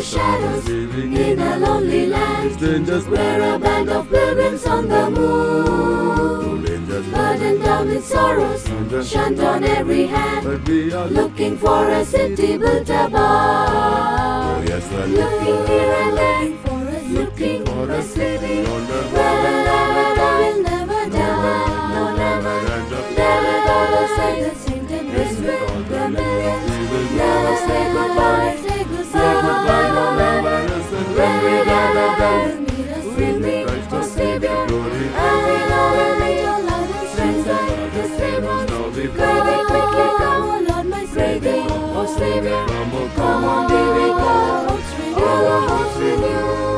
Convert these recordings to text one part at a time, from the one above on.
shadows, in a lonely land, strangers wear a band of pilgrims on the moon. Burdened down with sorrows, shunned on every hand, but we are looking for a city built above. Oh yes, we're looking here and there, looking for a city where the never die, no never. Never gonna say the same thing, this will the millions. Never say goodbye, say goodbye, no never. When we gather there, meet us with me, our Savior, and we know we'll meet our love and strength like the same ones. Very quickly come, oh Lord, my Savior, oh Savior. Come on, be with God, all our hearts with you.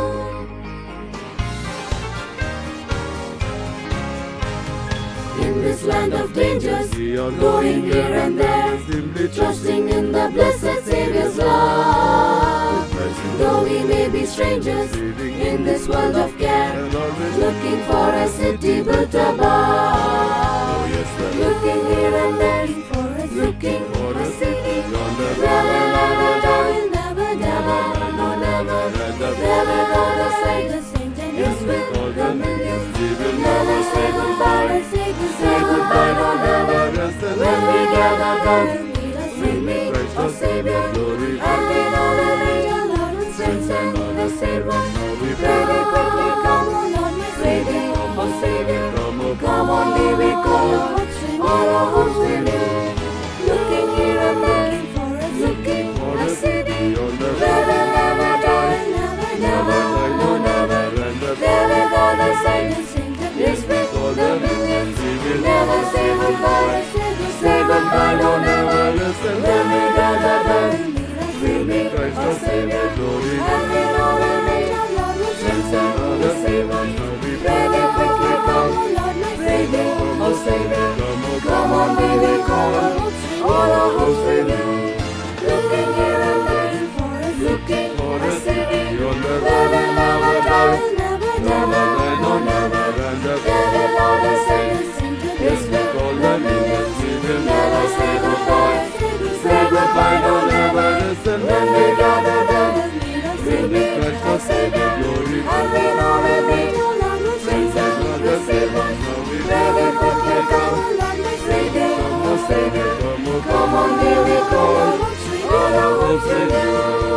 In this land of dangers, going here and there, simply trusting in the blessed Savior's love. Though we may be strangers in this world of care, looking for a city built above. Looking here and there, looking for a city where we'll never die, never die, no never. Never gonna say the same thing, yes, with the millions. Never say goodbye, say goodbye, no never. When we gather there, meet us with me, our Savior, and we know we'll meet our Lord and strength and the same one. Very quickly come, oh Lord, my Savior, oh Savior. Come on, be with God, all our hopes with you. Looking here and there, looking for a city where we'll never die, never, no never. Never gonna say the same thing, yes, with the millions. Never say goodbye, say goodbye, no never. When we gather there, meet us with me, our Savior, and we know we'll meet our Lord with strength and the same one. Very quickly come, oh Lord, my Savior, oh Savior. Come on, be with God, all our hopes with you. Looking here and there, looking for a city where we'll never die, never, no never. Never gonna say the same thing, yes, with the millions. Never say goodbye, no never. When we gather there, meet us with me, our Savior, and we know we'll meet our Lord with strength and the same one. Very quickly come, oh Lord, my Savior, oh Savior. Come on, be with God, all our hopes with you.